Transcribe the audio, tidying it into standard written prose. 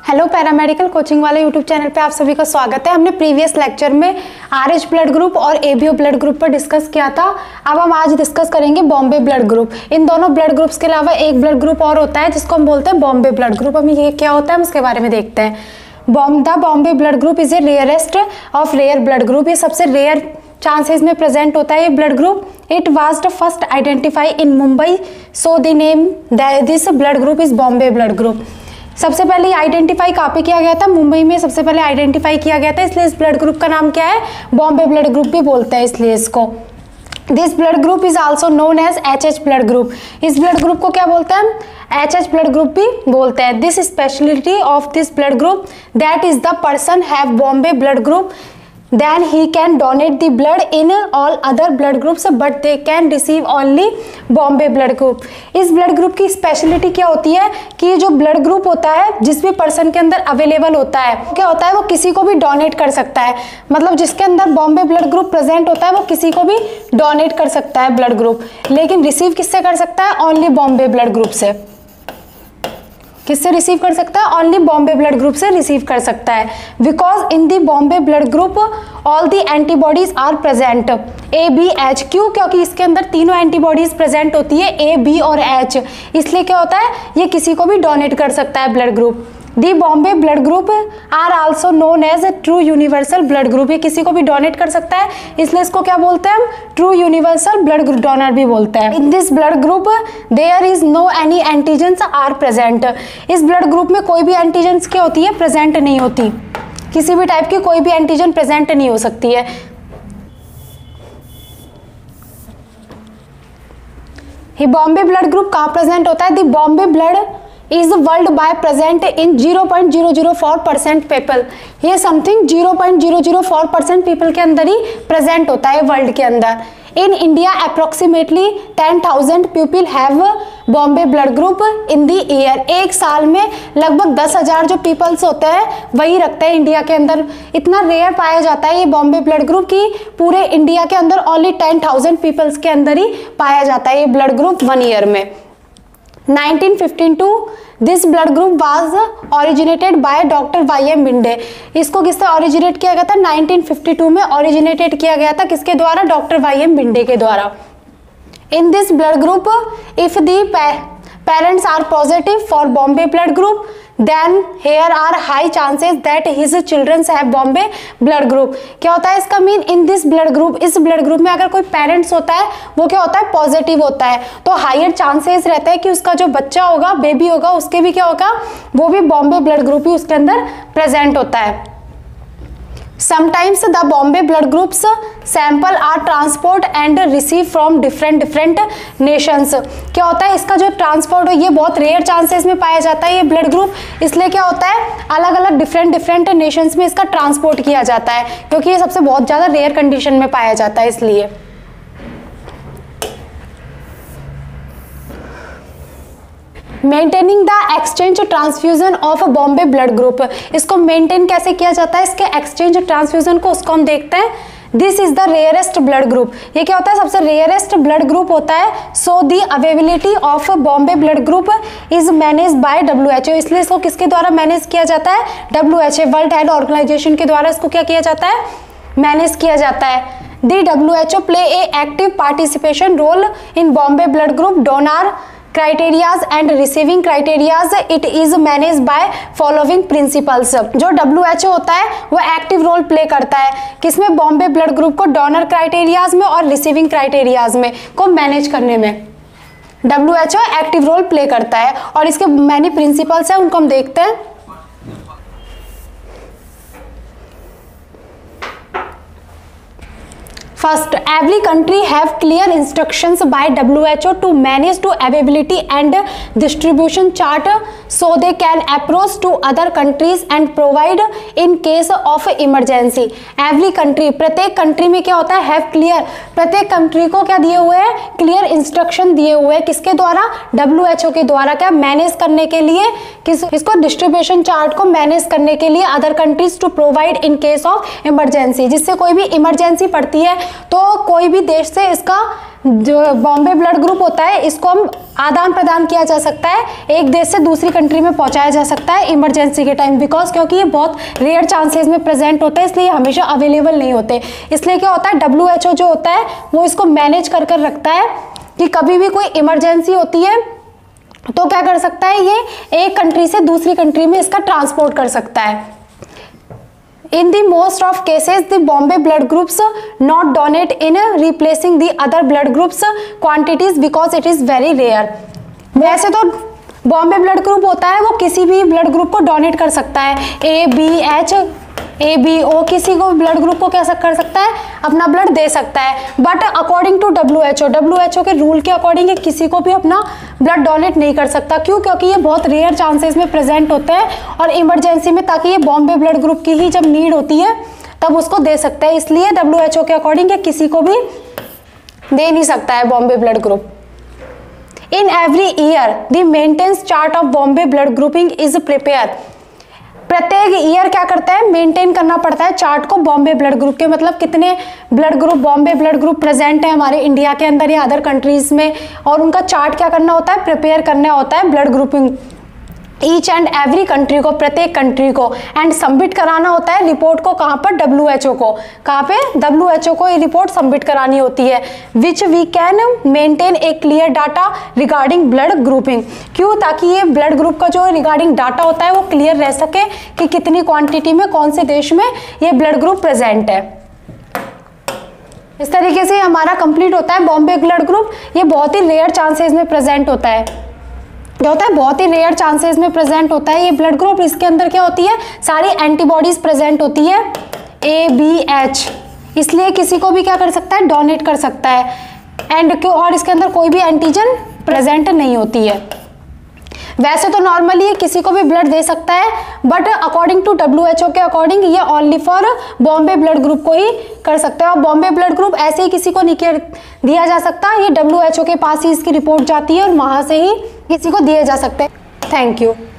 Hello paramedical coaching वाले YouTube channel पे आप सभी का स्वागत है। हमने प्रीवियस लेक्चर में आरएच ब्लड ग्रुप और एबीओ ब्लड ग्रुप पर डिस्कस किया था। अब हम आज डिस्कस करेंगे बॉम्बे ब्लड ग्रुप। इन दोनों ब्लड ग्रुप्स के अलावा एक ब्लड ग्रुप और होता है जिसको हम बोलते हैं बॉम्बे ब्लड ग्रुप। हम ये क्या होता है हम उसके बारे में देखते हैं। The Bombay blood group is a rarest of rare blood group. ये सबसे रेयर चांसेस में प्रेजेंट होता है ये blood group. It was the first identify in Mumbai, so the name this blood group is Bombay blood group. सबसे पहले आइडेंटिफाई कहाँ पे किया गया था? मुंबई में सबसे पहले आइडेंटिफाई किया गया था, इसलिए इस ब्लड ग्रुप का नाम क्या है? बॉम्बे ब्लड ग्रुप भी बोलते हैं इसलिए इसको। This blood group is also known as HH blood group. इस ब्लड ग्रुप को क्या बोलते हैं हम? एचएच ब्लड ग्रुप भी बोलते हैं। This speciality of this blood group that is the person have Bombay blood group then he can donate the blood in all other blood groups but they can receive only Bombay blood group। इस blood group की speciality क्या होती है कि जो blood group होता है जिस भी पर्सन के अंदर अवेलेबल होता है क्या होता है वो किसी को भी डोनेट कर सकता है। मतलब जिसके अंदर बॉम्बे ब्लड ग्रुप प्रेजेंट होता है वो किसी को भी डोनेट कर सकता है ब्लड ग्रुप, लेकिन रिसीव किससे कर सकता है? ओनली बॉम्बे ब्लड ग्रुप से। किससे रिसीव कर सकता है? ओनली बॉम्बे ब्लड ग्रुप से रिसीव कर सकता है। Because in the Bombay blood group all the antibodies are present A B H. क्यों? क्योंकि इसके अंदर तीनों एंटीबॉडीज प्रेजेंट होती है ए बी और एच, इसलिए क्या होता है ये किसी को भी डोनेट कर सकता है blood group. The Bombay blood group are also known as a true universal blood group. ये किसी को भी डोनेट कर सकता है इसलिए इसको क्या बोलते हैं हम? ट्रू यूनिवर्सल ब्लड डोनर भी बोलते हैं। In this blood group there is no any antigens are present. इस ब्लड ग्रुप में कोई भी एंटीजेंस क्या होती है? प्रेजेंट नहीं होती। किसी भी टाइप की कोई भी एंटीजन प्रेजेंट नहीं हो सकती है। ये बॉम्बे ब्लड ग्रुप कहाँ प्रेजेंट होता है? The Bombay blood is world by present in 0.004% people. ये समथिंग 0.004% पीपल के अंदर ही प्रेजेंट होता है वर्ल्ड के अंदर। In India approximately 10,000 people have Bombay blood group in the year. एक साल में लगभग 10,000 जो पीपल्स होते हैं वही रखते हैं इंडिया के अंदर। इतना रेयर पाया जाता है ये बॉम्बे ब्लड ग्रुप की पूरे इंडिया के अंदर ओनली 10,000 पीपल्स के अंदर ही पाया जाता है ये ब्लड ग्रुप 1 ईयर में। 1952 this blood group was originated by doctor Y M. Bhende. इसको किससे ओरिजिनेट किया गया था? 1952 में ओरिजिनेटेड किया गया था। किसके द्वारा? Doctor Y M. बिंडे के द्वारा। In this blood group if the parents are positive for Bombay blood group then here are high chances that his children have Bombay blood group। क्या होता है इसका mean? In this blood group, इस blood group में अगर कोई parents होता है वो क्या होता है? पॉजिटिव होता है, तो हायर चांसेस रहता है कि उसका जो बच्चा होगा, बेबी होगा, उसके भी क्या होगा? वो भी बॉम्बे ब्लड ग्रुप ही उसके अंदर प्रेजेंट होता है। Sometimes the Bombay blood groups sample are transport and receive from different nations। क्या होता है इसका जो ट्रांसपोर्ट है ये बहुत रेयर चांसेस में पाया जाता है ये ब्लड ग्रुप, इसलिए क्या होता है अलग अलग डिफरेंट नेशंस में इसका ट्रांसपोर्ट किया जाता है क्योंकि ये सबसे बहुत ज़्यादा रेयर कंडीशन में पाया जाता है इसलिए। Maintaining the exchange transfusion of Bombay blood group. इसको मेंटेन कैसे किया जाता है इसके एक्सचेंज ट्रांसफ्यूजन को, उसको हम देखते हैं। This is the rarest blood group. ये क्या होता है? सबसे रेयरेस्ट ब्लड ग्रुप होता है। So the availability of Bombay blood group is manage by WHO। इसलिए इसको किसके द्वारा मैनेज किया जाता है? WHO वर्ल्ड हेल्थ ऑर्गेनाइजेशन के द्वारा इसको क्या किया जाता है? मैनेज किया जाता है। The WHO play a active participation role in Bombay blood group donor criterias and receiving criterias. It is manage by following principles. जो WHO होता है वो एक्टिव रोल प्ले करता है किसमें? बॉम्बे ब्लड ग्रुप को डोनर क्राइटेरियाज में और रिसीविंग क्राइटेरियाज में को मैनेज करने में WHO एक्टिव रोल प्ले करता है और इसके मैनी प्रिंसिपल्स हैं उनको हम देखते हैं। First, every country have clear instructions by WHO to manage to availability and distribution chart so they can approach to other countries and provide in case of emergency। Every country, प्रत्येक country में क्या होता है? have clear, प्रत्येक country को क्या दिए हुए हैं? क्लियर इंस्ट्रक्शन दिए हुए हैं। किसके द्वारा? WHO के द्वारा। क्या मैनेज करने के लिए? इसको डिस्ट्रीब्यूशन चार्ट को मैनेज करने के लिए other countries to provide in case of emergency. जिससे कोई भी इमरजेंसी पड़ती है तो कोई भी देश से इसका जो बॉम्बे ब्लड ग्रुप होता है इसको हम आदान प्रदान किया जा सकता है, एक देश से दूसरी कंट्री में पहुंचाया जा सकता है इमरजेंसी के टाइम, बिकॉज क्योंकि ये बहुत रेयर चांसेस में प्रेजेंट होते हैं, इसलिए हमेशा अवेलेबल नहीं होते। इसलिए क्या होता है, WHO जो होता है वो इसको मैनेज कर कर रखता है कि कभी भी कोई इमरजेंसी होती है तो क्या कर सकता है, ये एक कंट्री से दूसरी कंट्री में इसका ट्रांसपोर्ट कर सकता है। In the most of cases, the Bombay blood groups not donate in replacing the other blood groups quantities because it is very rare. वैसे तो बॉम्बे ब्लड ग्रुप होता है वो किसी भी ब्लड ग्रुप को डोनेट कर सकता है, ABH, ABO, किसी को ब्लड ग्रुप को कैसा कर सकता है, अपना ब्लड दे सकता है। बट अकॉर्डिंग टू WHO के रूल के अकॉर्डिंग किसी को भी अपना ब्लड डोनेट नहीं कर सकता। क्यों? क्योंकि ये बहुत रेयर चांसेस में प्रेजेंट होते हैं और इमरजेंसी में, ताकि ये बॉम्बे ब्लड ग्रुप की ही जब नीड होती है तब उसको दे सकता है। इसलिए WHO के अकॉर्डिंग किसी को भी दे नहीं सकता है Bombay blood group. In every year the maintenance chart of Bombay blood grouping is prepare. प्रत्येक ईयर क्या करता है, मेंटेन करना पड़ता है चार्ट को बॉम्बे ब्लड ग्रुप के, मतलब कितने blood group, Bombay blood group present है हमारे इंडिया के अंदर या अदर कंट्रीज में, और उनका चार्ट क्या करना होता है, प्रिपेयर करना होता है blood grouping each and every country को, प्रत्येक कंट्री को, एंड सबमिट कराना होता है रिपोर्ट को कहाँ पर, WHO को। कहाँ पे? WHO को ये रिपोर्ट सबमिट करानी होती है। Which we can maintain a clear data regarding blood grouping. क्यों? ताकि ये ब्लड ग्रुप का जो रिगार्डिंग डाटा होता है वो क्लियर रह सके कि कितनी क्वांटिटी में कौन से देश में ये ब्लड ग्रुप प्रेजेंट है। इस तरीके से हमारा कंप्लीट होता है बॉम्बे ब्लड ग्रुप। ये बहुत ही रेयर चांसेस में प्रेजेंट होता है, क्या होता है, बहुत ही रेयर चांसेस में प्रेजेंट होता है ये ब्लड ग्रुप। इसके अंदर क्या होती है, सारी एंटीबॉडीज प्रेजेंट होती है, ABH, इसलिए किसी को भी क्या कर सकता है, डोनेट कर सकता है। एंड क्यों? और इसके अंदर कोई भी एंटीजन प्रेजेंट नहीं होती है। वैसे तो नॉर्मली किसी को भी ब्लड दे सकता है, बट अकॉर्डिंग टू WHO के अकॉर्डिंग ये only for Bombay blood group को ही कर सकते हैं। और बॉम्बे ब्लड ग्रुप ऐसे ही किसी को नहीं दिया जा सकता, ये WHO के पास ही इसकी रिपोर्ट जाती है और वहां से ही किसी को दिए जा सकते हैं। Thank you.